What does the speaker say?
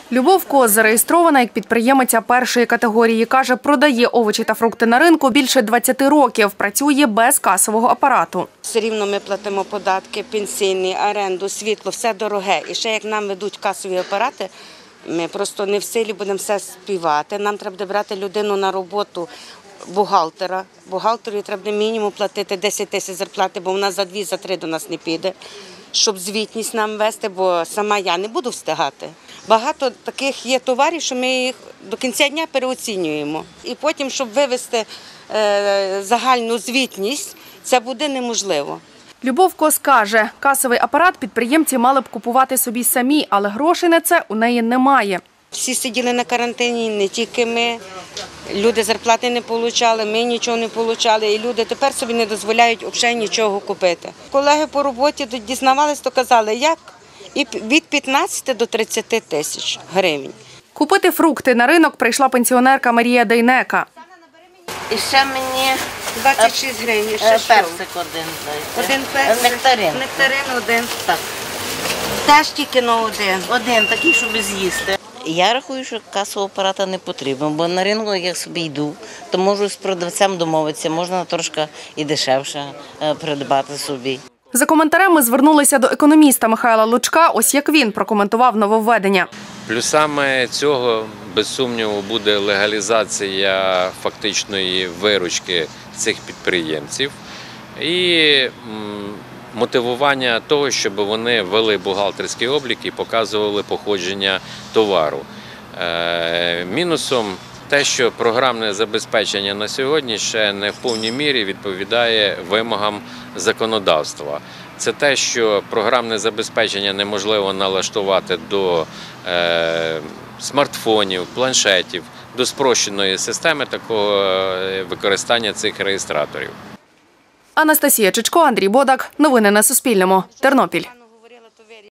Любов Кос зареєстрована як підприємиця першої категорії. Каже, продає овочі та фрукти на ринку більше 20 років. Працює без касового апарату. Все рівно ми платимо податки, пенсійні, оренду, світло, все дороге. І ще як нам ведуть касові апарати, ми просто не в силі будемо все співати. Нам треба брати людину на роботу, бухгалтера. Бухгалтеру треба мінімум платити 10 тисяч зарплати, бо вона за 2, за 3 до нас не піде, щоб звітність нам вести, бо сама я не буду встигати. Багато таких є товарів, що ми їх до кінця дня переоцінюємо. І потім, щоб вивести загальну звітність, це буде неможливо. Любов Кос каже, касовий апарат підприємці мали б купувати собі самі, але грошей на це у неї немає. Всі сиділи на карантині, не тільки ми. Люди зарплати не отримали, ми нічого не отримали. І люди тепер собі не дозволяють взагалі нічого купити. Колеги по роботі дізнавалися, то казали, як? І від 15 до 30 тисяч гривень. Купити фрукти на ринок прийшла пенсіонерка Марія Дейнека. І ще мені 26 гривень. персик один. Один персик. Нектарин. Нектарин один. Так. Теж тільки на один. Один такий, щоб з'їсти. Я рахую, що касового апарата не потрібно, бо на ринку, як собі йду, то можу з продавцем домовитися, можна трошки і дешевше придбати собі. За коментарем ми звернулися до економіста Михайла Лучка, ось як він прокоментував нововведення. Плюсами цього, без сумніву, буде легалізація фактичної виручки цих підприємців і мотивування того, щоб вони вели бухгалтерський облік і показували походження товару. Мінусом те, що програмне забезпечення на сьогодні ще не в повній мірі відповідає вимогам законодавства. Це те, що програмне забезпечення неможливо налаштувати до смартфонів, планшетів, до спрощеної системи такого використання цих реєстраторів. Анастасія Чичко, Андрій Бодак. Новини на Суспільному. Тернопіль.